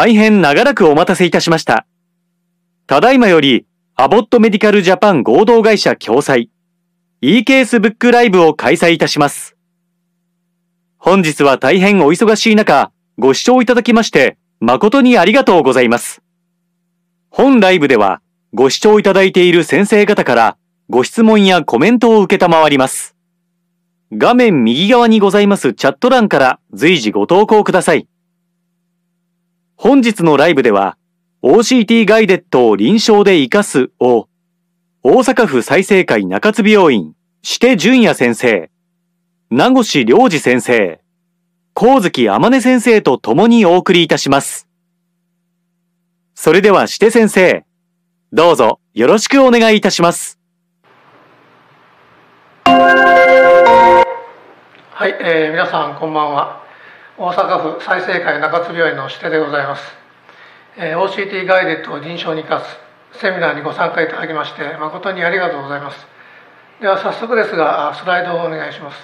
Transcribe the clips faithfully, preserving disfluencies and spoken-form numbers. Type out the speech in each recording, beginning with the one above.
大変長らくお待たせいたしました。ただいまより、アボットメディカルジャパン合同会社共催、E ケースブックライブを開催いたします。本日は大変お忙しい中、ご視聴いただきまして、誠にありがとうございます。本ライブでは、ご視聴いただいている先生方から、ご質問やコメントを受けたまわります。画面右側にございますチャット欄から随時ご投稿ください。本日のライブでは、オーシーティー ガイデットを臨床で活かすを、大阪府済生会中津病院、指定淳也先生、名越良二先生、光月天音先生と共にお送りいたします。それでは指定先生、どうぞよろしくお願いいたします。 はい、えー、皆さんこんばんは。大阪府済生会中津病院の指定でございます。えー、オーシーティー ガイデットを臨床に生かすセミナーにご参加いただきまして誠にありがとうございます。では早速ですがスライドをお願いします。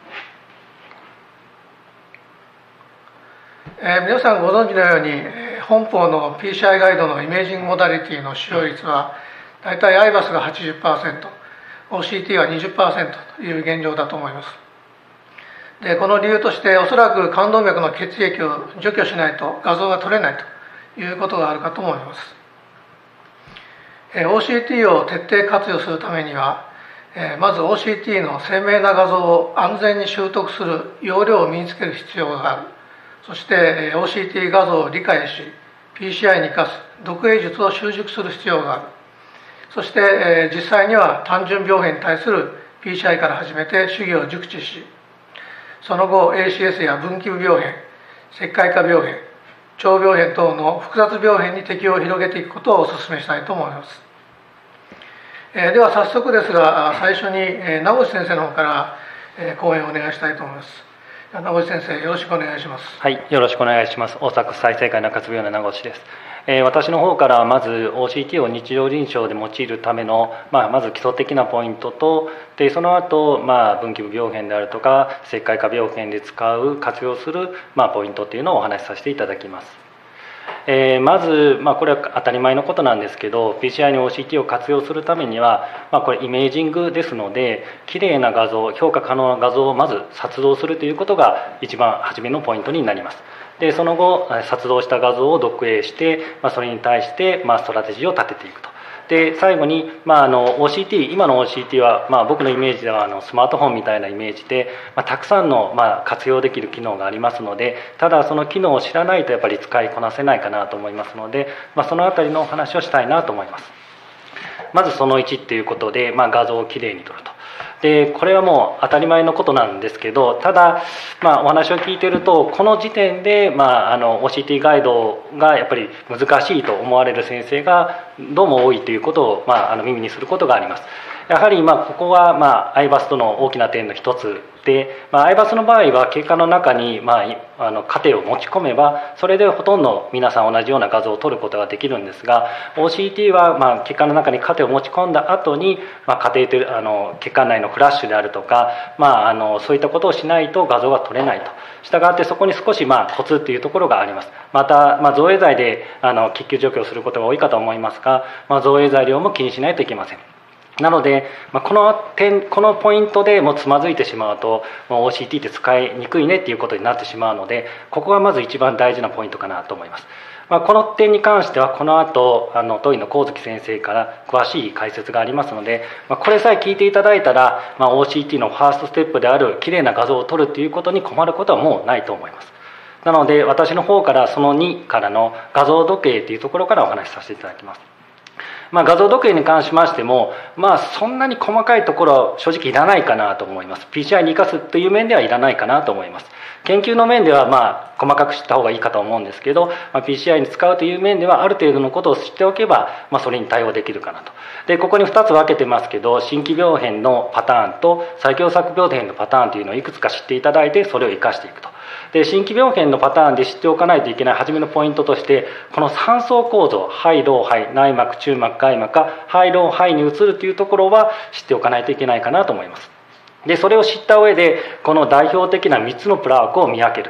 えー、皆さんご存知のように本邦の ピーシーアイ ガイドのイメージングモダリティの使用率はだいたい アイバス が はちじゅっパーセント、オーシーティー は にじゅっパーセント という現状だと思います。でこの理由としておそらく冠動脈の血液を除去しないと画像が取れないということがあるかと思います。えー、オーシーティー を徹底活用するためには、えー、まず オーシーティー の鮮明な画像を安全に習得する要領を身につける必要がある。そして オーシーティー 画像を理解し ピーシーアイ に生かす読影術を習熟する必要がある。そして、えー、実際には単純病変に対する ピーシーアイ から始めて手技を熟知し、その後 エーシーエス や分岐部病変、石灰化病変、腸病変等の複雑病変に適用を広げていくことをお勧めしたいと思います。えー、では早速ですが最初に、えー、名越先生の方から、えー、講演をお願いしたいと思います。名越先生よろしくお願いします。 はい、よろしくお願いします。大阪府済生会中津病院の名越です。えー、私の方からまず オーシーティー を日常臨床で用いるための、まあ、まず基礎的なポイントと、でその後、まあ分岐部病変であるとか石灰化病変で使う活用する、まあ、ポイントっていうのをお話しさせていただきます。えー、まず、まあ、これは当たり前のことなんですけど ピーシーアイ に オーシーティー を活用するためには、まあ、これイメージングですのできれいな画像、評価可能な画像をまず撮動するということが一番初めのポイントになります。でその後撮動した画像を読影して、まあ、それに対して、まあ、ストラテジーを立てていくと。で最後に、まあ、あの オーシーティー 今の オーシーティー は、まあ、僕のイメージではあのスマートフォンみたいなイメージで、まあ、たくさんの、まあ、活用できる機能がありますので、ただその機能を知らないとやっぱり使いこなせないかなと思いますので、まあ、そのあたりのお話をしたいなと思います。まずそのいちということで、まあ、画像をきれいに撮ると。でこれはもう当たり前のことなんですけど、ただ、まあ、お話を聞いているとこの時点で、まあ、あの オーシーティー ガイドがやっぱり難しいと思われる先生がどうも多いということを、まあ、あの耳にすることがあります。やはりまあここはまあ アイバス との大きな点の一つで、まあ、アイバス の場合は経過の中にまああのカテを持ち込めばそれでほとんど皆さん同じような画像を撮ることができるんですが、 オーシーティー はまあ血管の中にカテを持ち込んだ後に、まあ、カテーテルあの血管内のフラッシュであるとか、まあ、あのそういったことをしないと画像が撮れないと。したがってそこに少しまあコツっていうところがあります。また、まあ、造影剤であの血球除去をすることが多いかと思いますが、まあ、造影剤量も気にしないといけません。なので、まあ、この点このポイントでもうつまずいてしまうと、もう オーシーティー って使いにくいねっていうことになってしまうので、ここがまず一番大事なポイントかなと思います。まあ、この点に関してはこの後あの当院の光月先生から詳しい解説がありますので、まあ、これさえ聞いていただいたら、まあ、オーシーティー のファーストステップであるきれいな画像を撮るということに困ることはもうないと思います。なので私の方からそのにからの画像時計というところからお話しさせていただきます。まあ、画像時計に関しましても、まあ、そんなに細かいところは正直いらないかなと思います。ピーシーアイ に生かすという面ではいらないかなと思います。研究の面ではまあ細かく知った方がいいかと思うんですけど、まあ、ピーシーアイ に使うという面ではある程度のことを知っておけば、まあ、それに対応できるかなと。でここにふたつ分けてますけど、新規病変のパターンと最強作病変のパターンというのをいくつか知っていただいて、それを生かしていくと。で新規病変のパターンで知っておかないといけない初めのポイントとして、このさん層構造、肺老肺、内膜中膜外膜が肺老肺に移るというところは知っておかないといけないかなと思います。でそれを知った上でこの代表的なみっつのプラークを見分けると。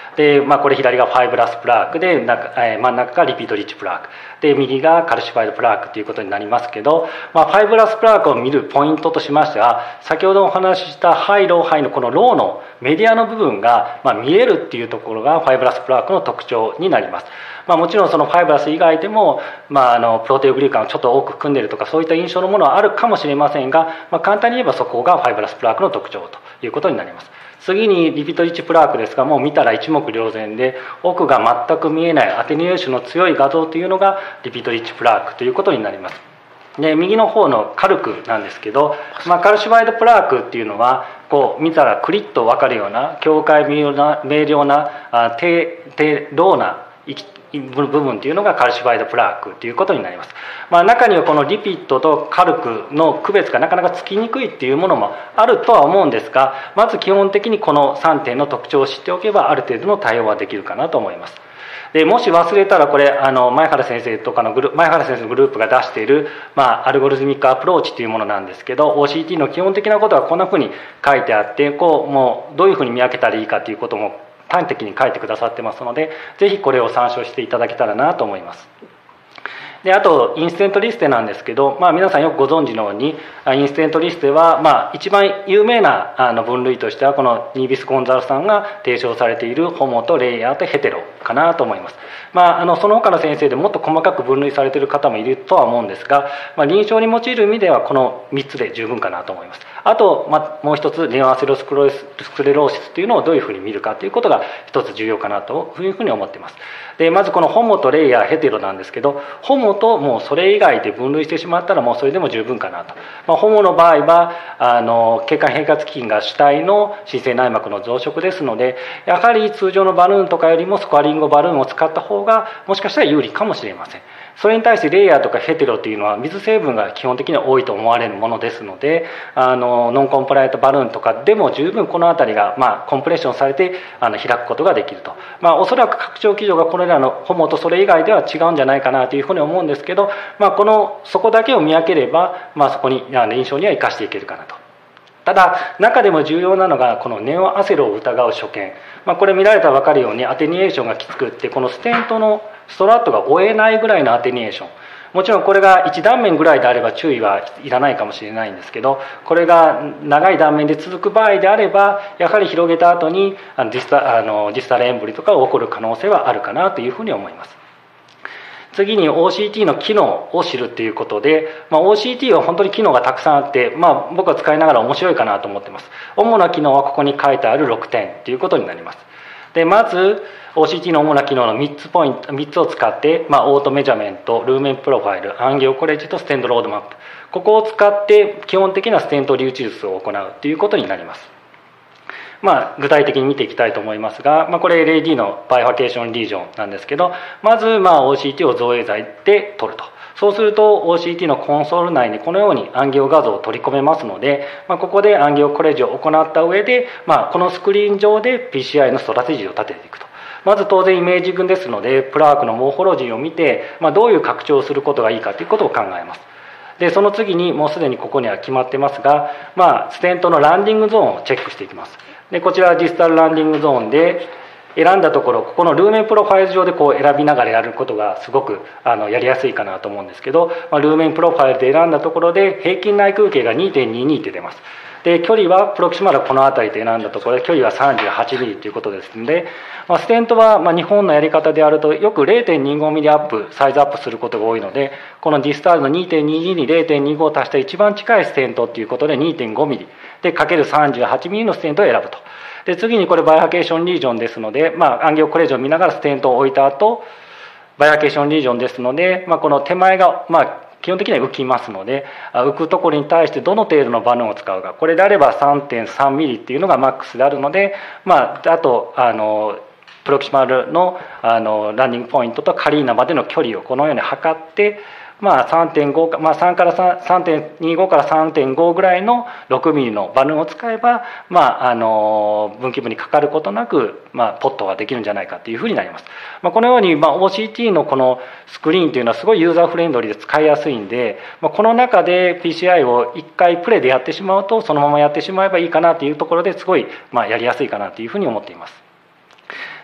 で、まあ、これ左がファイブラスプラークで中、えー、真ん中がリピートリッチプラークで右がカルシファイドプラークということになりますけど、まあ、ファイブラスプラークを見るポイントとしましては、先ほどお話ししたハイローハイのこのローのメディアの部分が、まあ、見えるっていうところがファイブラスプラークの特徴になります。まあ、もちろんそのファイブラス以外でも、まあ、あのプロテオグリカンをちょっと多く含んでいるとかそういった印象のものはあるかもしれませんが、まあ、簡単に言えばそこがファイブラスプラークの特徴ということになります。次にリピートリッチプラークですが、もう見たら一目瞭然で奥が全く見えないアテニュエーションの強い画像というのがリピートリッチプラークということになります。で右の方のカルクなんですけど、まあ、カルシファイドプラークっていうのはこう見たらクリッと分かるような境界明瞭な明瞭なあ低低ローな部分っていうのがカルシファイドプラークということになります。まあ、中にはこのリピッドとカルクの区別がなかなかつきにくいっていうものもあるとは思うんですが、まず基本的にこのさんてんの特徴を知っておけばある程度の対応はできるかなと思います。でもし忘れたらこれあの前原先生とかのグル前原先生のグループが出している、まあ、アルゴリズミックアプローチというものなんですけど オーシーティー の基本的なことはこんなふうに書いてあってこうもうどういうふうに見分けたらいいかということも端的に書いてくださってますので、ぜひこれを参照していただけたらなと思います。であとインステントリステなんですけど、まあ、皆さんよくご存知のようにインステントリステは、まあ、一番有名なあの分類としてはこのニービス・ゴンザルさんが提唱されているホモとレイヤーとヘテロかなと思います。まあ、あのその他の先生でもっと細かく分類されている方もいるとは思うんですが、まあ、臨床に用いる意味ではこのみっつで十分かなと思います。あと、まあ、もう一つネオアセロスクロレローシスというのをどういうふうに見るかということが一つ重要かなというふうに思っています。でまずこのホモとレイヤーヘテロなんですけど、ホモともうそれ以外で分類してしまったらもうそれでも十分かなと。まあ、ホモの場合はあの血管変活器が主体の新生内膜の増殖ですので、やはり通常のバルーンとかよりもスコアリングバルーンを使った方がもしかしたら有利かもしれません。それに対してレイヤーとかヘテロというのは水成分が基本的には多いと思われるものですので、あのノンコンプライアントバルーンとかでも十分この辺りが、まあ、コンプレッションされてあの開くことができると。まあ、おそらく拡張基準がこれらのホモとそれ以外では違うんじゃないかなというふうに思うんですけど、まあ、このそこだけを見分ければ、まあ、そこにあの臨床には生かしていけるかなと。ただ中でも重要なのがこのネオアセロを疑う所見、まあ、これ見られたら分かるようにアテニエーションがきつくってこのステントのストラットが追えないぐらいのアテニエーション、もちろんこれがいち断面ぐらいであれば注意はいらないかもしれないんですけど、これが長い断面で続く場合であればやはり広げた後にあのディスタ、あのディスタルエンブリとかが起こる可能性はあるかなというふうに思います。次に オーシーティー の機能を知るということで、まあ、オーシーティー は本当に機能がたくさんあって、まあ、僕は使いながら面白いかなと思ってます。主な機能はここに書いてあるろくてんということになります。でまず オーシーティー の主な機能のみっつポイントみっつを使って、まあ、オートメジャメント、ルーメンプロファイル、アンギオコレッジとステントロードマップ、ここを使って基本的なステント留置術を行うということになります。まあ、具体的に見ていきたいと思いますが、まあ、これ エルエーディー のバイファケーションリージョンなんですけど、まずまあ オーシーティー を造影剤で取ると。そうすると オーシーティー のコンソール内にこのようにアンギオ画像を取り込めますので、まあ、ここでアンギオコレッジを行った上で、まあ、このスクリーン上で ピーシーアイ のストラテジーを立てていくと。まず当然イメージ群ですのでプラークのモーフォロジーを見て、まあ、どういう拡張をすることがいいかということを考えます。でその次にもうすでにここには決まってますが、まあ、ステントのランディングゾーンをチェックしていきます。でこちらはディスタルランディングゾーンで選んだところ、ここのルーメンプロファイル上でこう選びながらやることがすごくあのやりやすいかなと思うんですけど、まあ、ルーメンプロファイルで選んだところで平均内空径が にてんにに って出ます。で距離はプロキシマルはこの辺りで選んだところで距離は さんじゅうはちミリ ということですので、まあ、ステントはまあ日本のやり方であるとよく れいてんにごミリ アップサイズアップすることが多いので、このディスタールの にてんにに に れいてんにご を足した一番近いステントということで にてんごミリ でかける さんじゅうはちミリ のステントを選ぶと。で次にこれバイファケーションリージョンですので、まあ、アンギオコレージョンを見ながらステントを置いた後バイファケーションリージョンですので、まあ、この手前がまあ基本的には浮きますので、浮くところに対してどの程度のバルーンを使うか、これであれば さんてんさんミリ っていうのがマックスであるので、まあ、あとあのプロキシマル の, あのランディングポイントとカリーナまでの距離をこのように測って、まあ さんてんご、まあ、さんから さんてんにご から さんてんご ぐらいのろくミリのバルーンを使えば、まあ、あの分岐部にかかることなく、まあ、ポットができるんじゃないかというふうになります。まあ、このように、まあ、オーシーティー のこのスクリーンというのはすごいユーザーフレンドリーで使いやすいんで、まあ、この中で ピーシーアイ をいっかいプレイでやってしまうとそのままやってしまえばいいかなというところですごい、まあ、やりやすいかなというふうに思っています。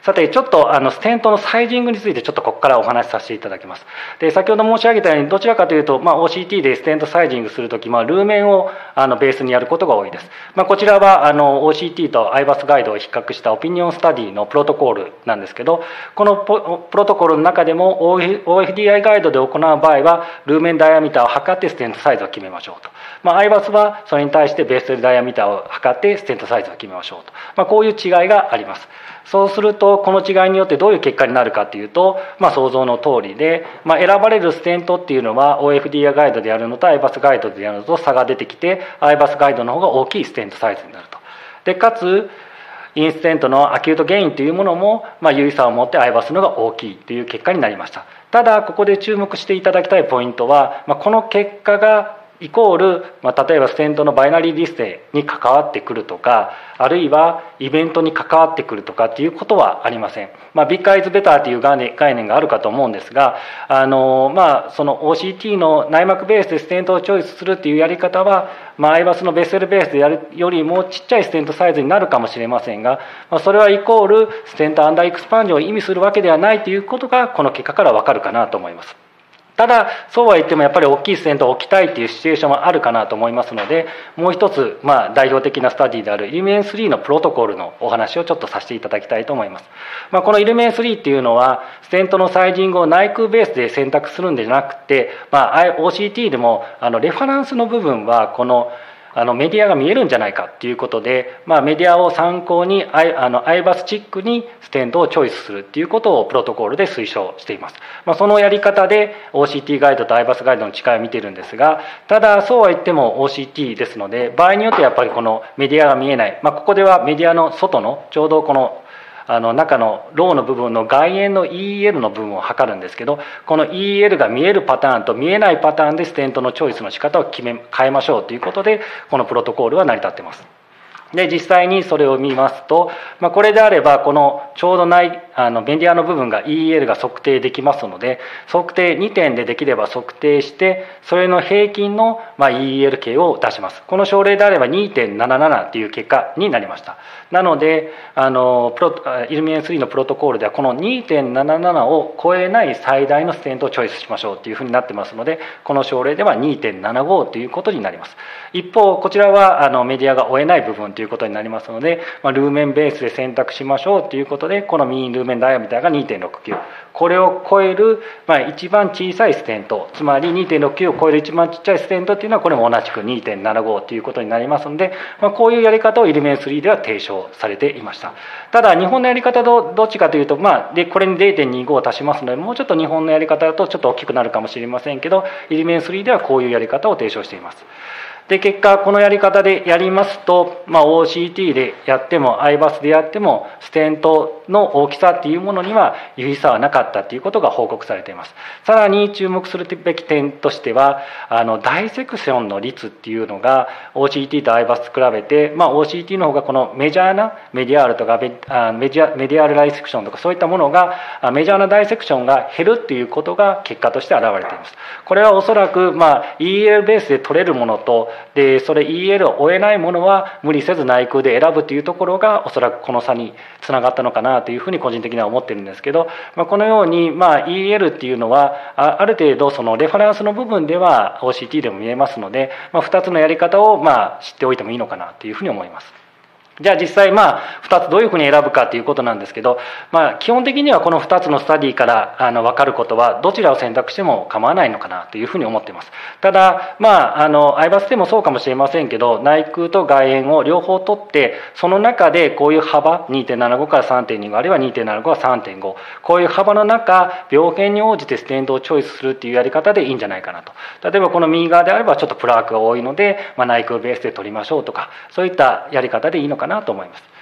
さてちょっとあのステントのサイジングについてちょっとここからお話しさせていただきます。で先ほど申し上げたようにどちらかというと、まあ、オーシーティー でステントサイジングするとき、まあ、ルーメンをあのベースにやることが多いです。まあ、こちらはあの オーシーティー と アイバス ガイドを比較したオピニオンスタディのプロトコールなんですけど、このプロトコールの中でも オーエフディーアイ ガイドで行う場合はルーメンダイアミターを測ってステントサイズを決めましょうと。まあ、アイバス はそれに対してベースダイアミターを測ってステントサイズを決めましょうと。まあ、こういう違いがあります。そうするとこの違いによってどういう結果になるかというと、まあ、想像の通りで、まあ、選ばれるステントっていうのは オーエフディーアイ ガイドでやるのと アイバス ガイドでやるのと差が出てきて アイバス ガイドの方が大きいステントサイズになると。でかつインステントのアキュートゲインというものも、まあ、有意差を持って アイバス の方が大きいという結果になりました。ただここで注目していただきたいポイントは、まあ、この結果がイコール、まあ、例えばステントのバイナリーディスプレイに関わってくるとか、あるいはイベントに関わってくるとかっていうことはありません。まあ、ビッグアイズベターという概念概念があるかと思うんですが、あのまあその オーシーティー の内膜ベースでステントをチョイスするっていうやり方は、まあ、アイバスのベッセルベースでやるよりもちっちゃいステントサイズになるかもしれませんが、まあ、それはイコールステントアンダーエクスパンジョンを意味するわけではないということがこの結果からわかるかなと思います。ただそうは言ってもやっぱり大きいステントを置きたいっていうシチュエーションもあるかなと思いますので、もう一つ、まあ、代表的なスタディであるイルミネンスリーのプロトコールのお話をちょっとさせていただきたいと思います。まあ、このイルミネンスリーっていうのはステントのサイジングを内空ベースで選択するんではなくて、まあ、オーシーティー でもあのレファランスの部分はこのあのメディアが見えるんじゃないかということで、まあ、メディアを参考にアイあのアイバスチックにステントをチョイスするということをプロトコールで推奨しています。まあ、そのやり方で オーシーティー ガイドとアイバスガイドの違いを見ているんですが、ただそうは言っても オーシーティー ですので、場合によってやっぱりこのメディアが見えない、まあ、ここではメディアの外のちょうどこのあの中のローの部分の外縁の イーイーエル の部分を測るんですけど、この イーイーエル が見えるパターンと見えないパターンでステントのチョイスの仕方を決め変えましょうということで、このプロトコールは成り立っています。で実際にそれを見ますと、まあ、これであればこのちょうどないあのメディアの部分が イーイーエル が測定できますので、測定にてんでできれば測定してそれの平均のまあ イーイーエル 値を出します。この症例であれば にてんなななな という結果になりました。なのであのプロイルミネンスリーのプロトコールではこの にてんななな を超えない最大のステントをチョイスしましょうというふうになってますので、この症例では にてんななご ということになります。一方こちらはあのメディアが追えない部分ということになりますので、まあ、ルーメンベースで選択しましょうということで、このミニルーメンダイアミターが にてんろくきゅう、これを超える、まあ、一番小さいステント、つまり にてんろくきゅう を超える一番ちっちゃいステントっていうのはこれも同じく にてんななご ということになりますので、まあ、こういうやり方をイルミネンスリーでは提唱されていました。ただ日本のやり方とどっちかというと、まあ、でこれに れいてんにご を足しますので、もうちょっと日本のやり方だとちょっと大きくなるかもしれませんけど、イルミネンスリーではこういうやり方を提唱しています。で結果このやり方でやりますと、まあ、オーシーティー でやっても アイバス でやってもステントの大きさっていうものには有意差はなかったということが報告されています。さらに注目するべき点としては、あのダイセクションの率っていうのが オーシーティー と アイバス と比べて、まあ、オーシーティー の方がこのメジャーなメディアールとかメディアメディアールダイセクションとかそういったものがメジャーなダイセクションが減るっていうことが結果として現れています。これはおそらく、まあ、イーイーエル ベースで取れるものとでそれ イーイーエル を追えないものは無理せず内空で選ぶというところがおそらくこの差につながったのかなというふうに個人的には思ってるんですけど、まあ、このように、まあ、イーイーエル っていうのはある程度そのレファランスの部分では オーシーティー でも見えますので、まあ、ふたつのやり方をまあ知っておいてもいいのかなというふうに思います。じゃあ実際まあふたつどういうふうに選ぶかということなんですけど、まあ、基本的にはこのふたつのスタディからあの分かることはどちらを選択しても構わないのかなというふうに思っています。ただまああのアイバスでもそうかもしれませんけど、内空と外縁を両方取ってその中でこういう幅 にてんななご から さんてんにご あるいは にてんななご は さんてんご、 こういう幅の中病変に応じてステントをチョイスするっていうやり方でいいんじゃないかなと。例えばこの右側であればちょっとプラークが多いので、まあ、内空ベースで取りましょうとか、そういったやり方でいいのかなと思います。